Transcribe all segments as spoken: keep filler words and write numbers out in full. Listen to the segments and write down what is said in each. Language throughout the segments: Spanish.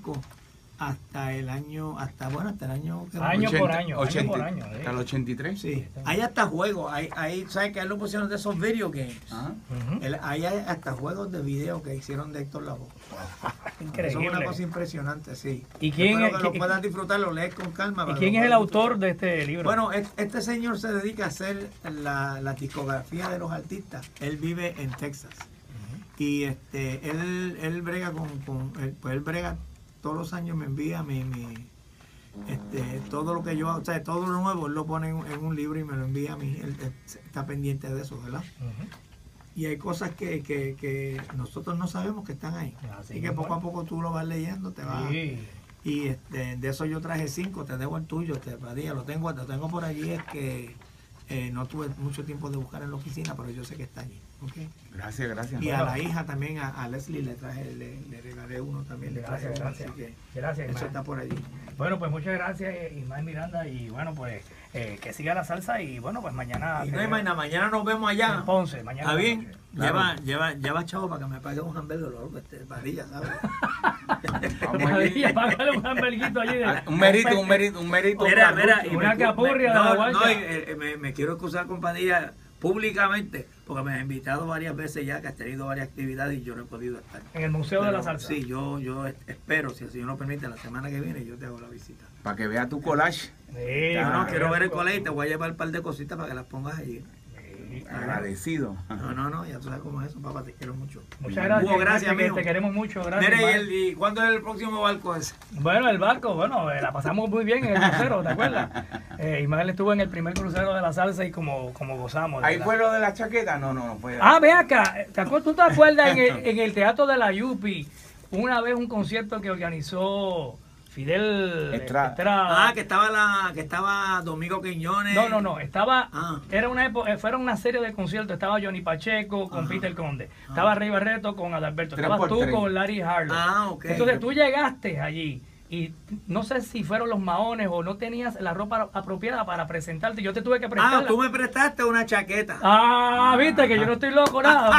cinco hasta el año, hasta bueno, hasta el año... Que año ochenta, por año, ochenta, año por año. ¿eh? ¿Hasta el ochenta y tres? Sí, hay hasta juegos, hay, hay, ¿sabes que él lo pusieron de esos video games? Ah. Uh-huh. El, hay hasta juegos de video que hicieron de Héctor Lavoe. Increíble. Eso es una cosa impresionante, sí. ¿Y quién, espero que lo quién, puedas disfrutar, lo lees con calma. ¿y quién es el autor de este libro? Bueno, este señor se dedica a hacer la, la discografía de los artistas. Él vive en Texas. Uh-huh. Y este él, él brega con, con él, pues él brega todos los años, me envía mi, mi este, todo lo que yo, o sea, todo lo nuevo, él lo pone en, en un libro y me lo envía a mí. Él, él está pendiente de eso, ¿verdad? Uh-huh. Y hay cosas que, que, que nosotros no sabemos que están ahí. Así y que poco a poco tú lo vas leyendo, te vas. Sí. Y este, de eso yo traje cinco, te debo el tuyo, te Padilla, lo tengo, lo tengo por allí, es que eh, no tuve mucho tiempo de buscar en la oficina, pero yo sé que está allí. ¿Okay? Gracias, gracias. Y bueno, a la hija también, a, a Leslie le traje, le, le regalé uno también. Le gracias, traje gracias. Uno, así que gracias, eso está por allí. Bueno, pues muchas gracias, Ismael Miranda, y bueno, pues eh, que siga la salsa y bueno, pues mañana... Y no hay mañana, mañana nos vemos allá. En Ponce, mañana. ¿Está bien? Claro. Lleva, lleva, lleva chavo para que me pague un hamburger, lo este, Padilla, ¿sabes? Padilla, págale un hamburguito allí. De, un mérito, un mérito, un mérito. Mira, mira, y una me, capurria me, de la no, guacha. no, y, eh, me, me quiero excusar con Padilla públicamente, porque me ha invitado varias veces ya, que has tenido varias actividades y yo no he podido estar. En el Museo Pero, de la Salsa. Sí, yo, yo espero, si el Señor lo permite, la semana que viene yo te hago la visita. Para que vea tu collage. Sí, yo no, quiero ver el collage y te voy a llevar un par de cositas para que las pongas allí. Sí, agradecido. No, no, no, ya tú sabes cómo es eso, papá, te quiero mucho. Muchas gracias. Hugo, gracias, que amigo. Te queremos mucho, gracias. Mire, ¿y, el, ¿y cuándo es el próximo barco ese? Bueno, el barco, bueno, eh, la pasamos muy bien en el crucero, ¿te acuerdas? Eh, Ismael estuvo en el primer crucero de la salsa y como, como gozamos. ¿Ahí ¿verdad? fue lo de la chaqueta? No, no, no fue. Ah, ve acá, ¿te acuerdas, ¿tú te acuerdas en el, en el Teatro de la Yupi, una vez un concierto que organizó Fidel Estrada? Estrada? Ah, que estaba la, que estaba Domingo Quiñones. No, no, no, estaba, ah. era una época, fueron una serie de conciertos, estaba Johnny Pacheco con Ajá. Peter Conde, Ajá. estaba Rey Barreto con Adalberto, estabas tú tres. Con Larry Harlow. Ah, ok. Entonces tú llegaste allí y no sé si fueron los maones o no tenías la ropa apropiada para presentarte. Yo te tuve que prestar. Ah, tú me prestaste una chaqueta. Ah, viste que yo no estoy loco nada.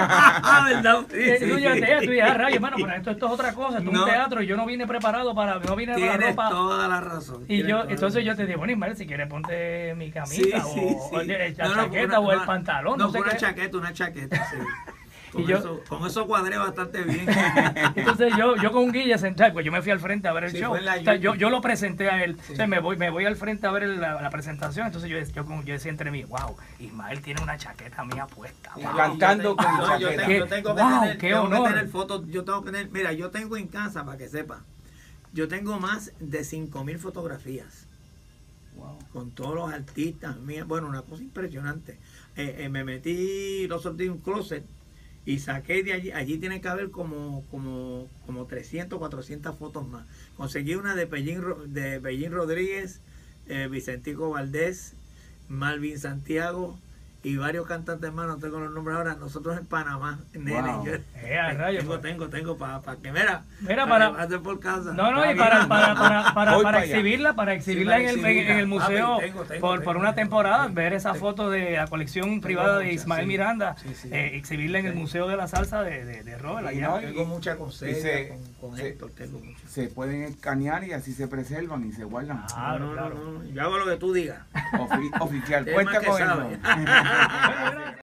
Ah, verdad. Sí, sí, sí, tú sí. ya tú ya rayo, hermano, pero esto, esto es otra cosa, esto es no. un teatro y yo no vine preparado para, no vine Tienes con la ropa. toda la razón. Y yo, toda entonces la yo te dije, bueno, Ismael, si quieres ponte mi camisa sí, o, sí, sí. o la no, no, chaqueta una, o el no, pantalón, no, no sé una qué. chaqueta, una chaqueta, sí. Con, Y yo, eso, con eso cuadré bastante bien. Entonces yo, yo con un guille sentado, pues yo me fui al frente a ver el sí, show. La, o sea, yo, yo lo presenté a él. Sí. O sea, me voy, me voy al frente a ver la, la presentación. Entonces yo, yo, yo decía entre mí, wow, Ismael tiene una chaqueta mía puesta. Wow. Cantando con no, chaqueta. Yo tengo, yo tengo que wow, tener, qué tengo honor. que tener fotos. Yo tengo que tener, mira, yo tengo en casa, para que sepa, yo tengo más de cinco mil fotografías. Wow. Con todos los artistas. Mía, bueno, una cosa impresionante. Eh, eh, me metí, lo solté en un closet. Y saqué de allí, allí tiene que haber como, como, como trescientas, cuatrocientas fotos más. Conseguí una de Pellín, de Pellín Rodríguez, eh, Vicentico Valdés, Malvin Santiago y varios cantantes más, no tengo los nombres ahora, nosotros en Panamá, nene. Wow. Yo, eh, rayo, tengo, tengo, tengo, para pa que mira, mira para, para, para por casa. No, no, y para, para, para, para, para, para exhibirla, para exhibirla sí, en, el, exhibirla. en el museo Ah, tengo, tengo, por, tengo, por una tengo, temporada, tengo, ver esa tengo, foto de la colección tengo privada de muchas, Ismael sí. Miranda, Sí, sí. eh, exhibirla en el Sí. Museo de la Salsa de, de, de Robert. Y allá. no, Tengo mucha con Celia, se, con, con se, Héctor, tengo mucho. Se pueden escanear y así se preservan y se guardan. Ah, no, no, claro. no, no, yo hago lo que tú digas. Ofi, oficial, Es cuenta más que con sabe. él.